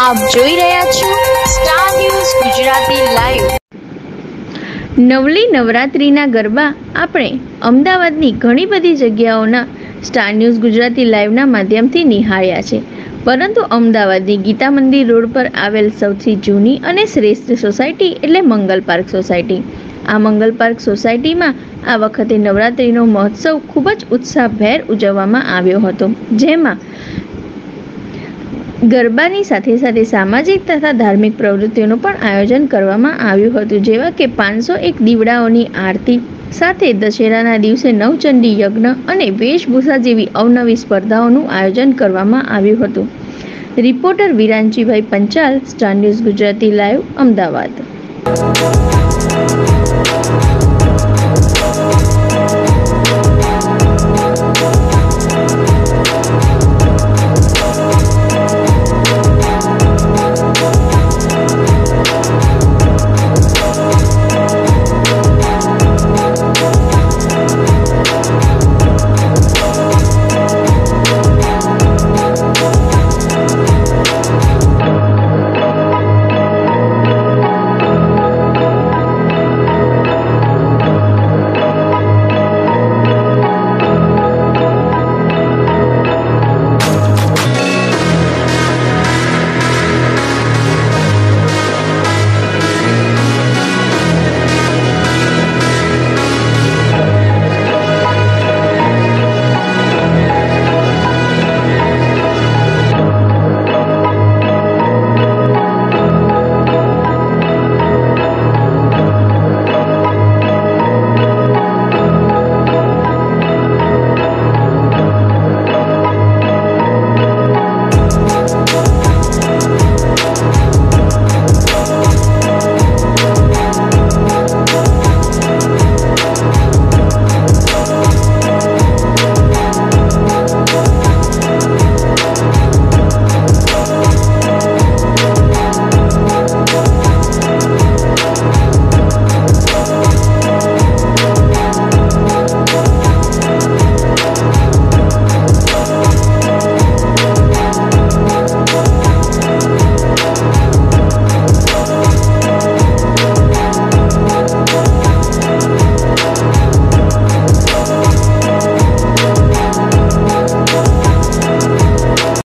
આપ જોઈ રહ્યા છો સ્ટાર ન્યૂઝ ગુજરાતી લાઈવ। નવલી નવરાત્રિના ગરબા આપણે અમદાવાદની ઘણી બધી જગ્યાઓના સ્ટાર ન્યૂઝ ગુજરાતી લાઈવના માધ્યમથી નિહાળ્યા છે, પરંતુ અમદાવાદની ગીતા મંદિર રોડ પર આવેલ સૌથી જૂની અને શ્રેષ્ઠ સોસાયટી એટલે મંગલ પાર્ક સોસાયટી। આ મંગલ પાર્ક સોસાયટીમાં આ વખતે નવરાત્રિનો મહોત્સવ ખૂબ જ ઉત્સાહભેર ઉજવવામાં આવ્યો હતો, જેમાં ગરબાની સાથે સાથે સામાજિક તથા ધાર્મિક પ્રવૃત્તિઓનું પણ આયોજન કરવામાં આવ્યું હતું, જેવા કે 501 દીવડાઓની આરતી સાથે દશેરાના દિવસે નવચંડી યજ્ઞ અને વેશભૂષા જેવી અવનવી સ્પર્ધાઓનું આયોજન કરવામાં આવ્યું હતું। રિપોર્ટર વિરાંચીભાઈ Panchal, star news Gujarati live, Ahmedabad.